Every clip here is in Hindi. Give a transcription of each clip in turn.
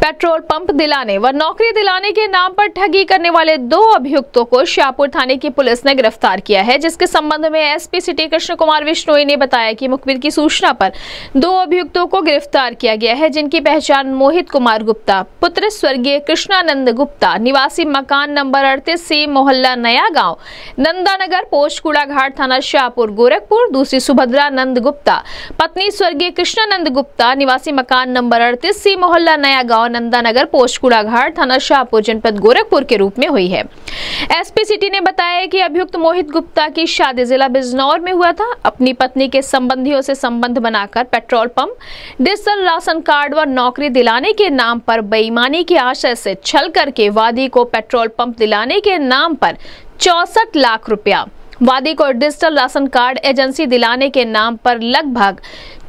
पेट्रोल पंप दिलाने व नौकरी दिलाने के नाम पर ठगी करने वाले 2 अभियुक्तों को शाहपुर थाने की पुलिस ने गिरफ्तार किया है, जिसके संबंध में एसपी सिटी कृष्ण कुमार विश्नोई ने बताया कि मुखबिर की सूचना पर 2 अभियुक्तों को गिरफ्तार किया गया है, जिनकी पहचान मोहित कुमार गुप्ता पुत्र स्वर्गीय कृष्णानंद गुप्ता निवासी मकान नंबर 38C मोहल्ला नया गांव नंदानगर पोस्ट कूड़ाघाट थाना शाहपुर गोरखपुर, दूसरी सुभद्रा नंद गुप्ता पत्नी स्वर्गीय कृष्णानंद गुप्ता निवासी मकान नंबर 38C मोहल्ला नया गांव नंदानगर पोस्ट कूड़ाघाट थाना शाहपुर जनपद गोरखपुर के रूप में हुई है। एसपी सिटी ने बताया कि अभियुक्त मोहित गुप्ता की शादी जिला बिजनौर में हुआ था। अपनी पत्नी के संबंधियों से संबंध बनाकर petrol pump, digital ration card व नौकरी दिलाने के नाम पर बेईमानी के आशय से छल करके वादी को पेट्रोल पंप दिलाने के नाम पर 64 लाख रुपया, वादी को डिजिटल राशन कार्ड एजेंसी दिलाने के नाम पर लगभग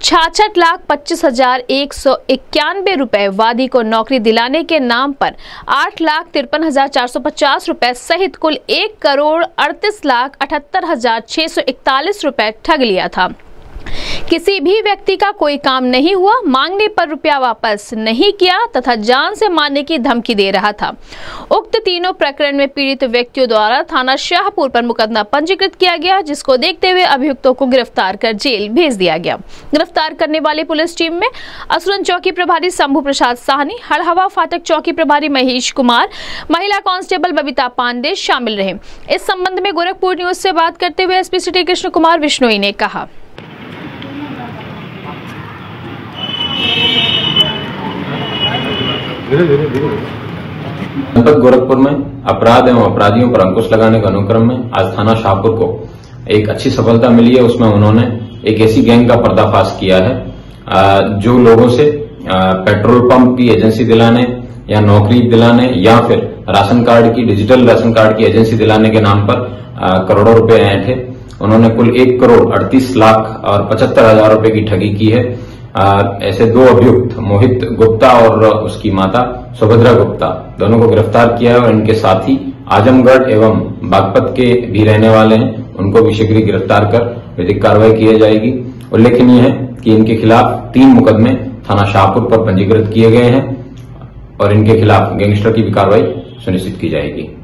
66,25,191 रुपए, वादी को नौकरी दिलाने के नाम पर 8,53,450 रुपए सहित कुल 1,38,78,641 रुपए ठग लिया था। किसी भी व्यक्ति का कोई काम नहीं हुआ, मांगने पर रुपया वापस नहीं किया तथा जान से मारने की धमकी दे रहा था। उक्त तीनों प्रकरण में पीड़ित व्यक्तियों द्वारा थाना शाहपुर पर मुकदमा पंजीकृत किया गया, जिसको देखते हुए अभियुक्तों को गिरफ्तार कर जेल भेज दिया गया। गिरफ्तार करने वाली पुलिस टीम में असुरन चौकी प्रभारी शंभू प्रसाद साहनी, हड़हवा फाटक चौकी प्रभारी महेश कुमार, महिला कांस्टेबल बबीता पांडे शामिल रहे। इस संबंध में गोरखपुर न्यूज से बात करते हुए एसपी सिटी कृष्ण कुमार विश्नोई ने कहा, जनपद गोरखपुर में अपराध एवं अपराधियों पर अंकुश लगाने के अनुक्रम में आज थाना शाहपुर को एक अच्छी सफलता मिली है। उसमें उन्होंने एक ऐसी गैंग का पर्दाफाश किया है जो लोगों से पेट्रोल पंप की एजेंसी दिलाने या नौकरी दिलाने या फिर राशन कार्ड की, डिजिटल राशन कार्ड की एजेंसी दिलाने के नाम पर करोड़ों रुपए ऐंठे। उन्होंने कुल 1,38,75,000 रुपए की ठगी की है। ऐसे 2 अभियुक्त मोहित गुप्ता और उसकी माता सुभद्रा गुप्ता दोनों को गिरफ्तार किया है और इनके साथी आजमगढ़ एवं बागपत के भी रहने वाले हैं, उनको भी शीघ्र गिरफ्तार कर विधिक कार्रवाई की जाएगी। उल्लेखनीय है कि इनके खिलाफ 3 मुकदमे थाना शाहपुर पर पंजीकृत किए गए हैं और इनके खिलाफ गैंगस्टर की भी कार्रवाई सुनिश्चित की जाएगी।